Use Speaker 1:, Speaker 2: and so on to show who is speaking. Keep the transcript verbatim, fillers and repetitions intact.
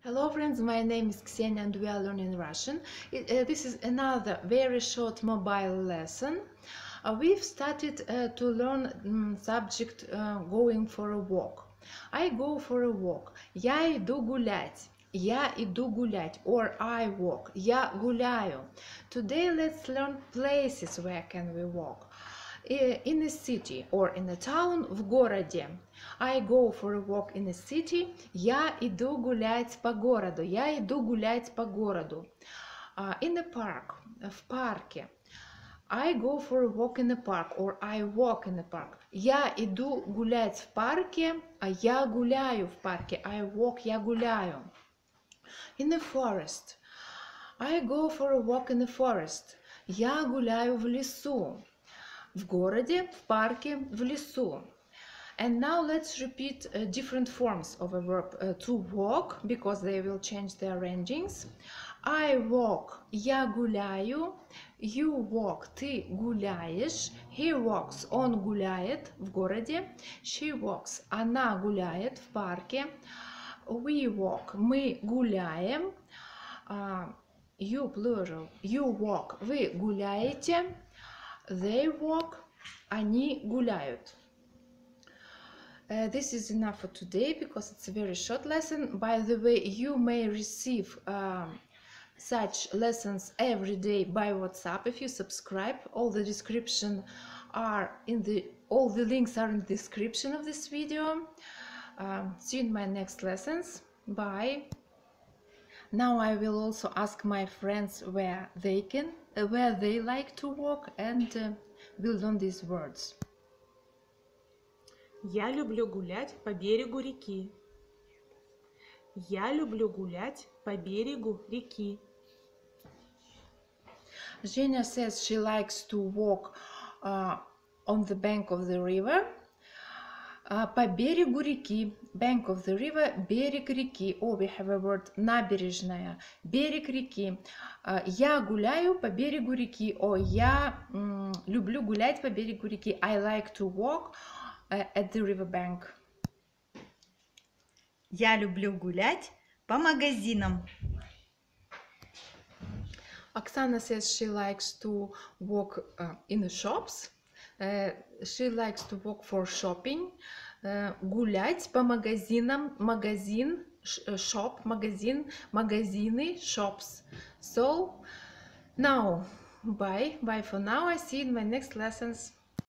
Speaker 1: Hello friends, my name is Ksenia and we are learning Russian. It, uh, this is another very short mobile lesson. Uh, we've started uh, to learn um, subject uh, going for a walk. I go for a walk. Я иду гулять. Я иду гулять. Or I walk. Я гуляю. Today let's learn places where can we walk. In a city or in a town, в городе. I go for a walk in a city. Я иду гулять по городу. Я иду гулять по городу. Uh, in a park, в парке. I go for a walk in a park or I walk in a park. Я иду гулять в парке, а я гуляю в парке. I walk, я гуляю. In a forest. I go for a walk in a forest. Я гуляю в лесу. В городе, в парке, в лесу. And now let's repeat uh, different forms of a verb uh, to walk, because they will change their arrangings. I walk, я гуляю. You walk, ты гуляешь. He walks, он гуляет в городе. She walks, она гуляет в парке. We walk, мы гуляем. Uh, you plural, you walk, вы гуляете. They walk, они гуляют. Uh, this is enough for today because it's a very short lesson. By the way, you may receive uh, such lessons every day by WhatsApp if you subscribe. All the description are in the all the links are in the description of this video. Um, see you in my next lessons. Bye. Now I will also ask my friends where they can, uh, where they like to walk, and uh, build on these words.
Speaker 2: Я люблю гулять по берегу реки. Я люблю гулять по берегу реки.
Speaker 1: Zhenya says she likes to walk uh, on the bank of the river. Uh, по берегу реки. Bank of the river. Берег реки. Oh, we have a word набережная. Берег реки. Uh, я гуляю по берегу реки. О, oh, я м, люблю гулять по берегу реки. I like to walk uh, at the river bank.
Speaker 3: Я люблю гулять по магазинам.
Speaker 1: Oksana says she likes to walk uh, in the shops. Uh, she likes to walk for shopping. Uh, гулять по магазинам. Магазин, shop, магазин, магазины, shops. So, now, bye. Bye for now. I see you in my next lessons.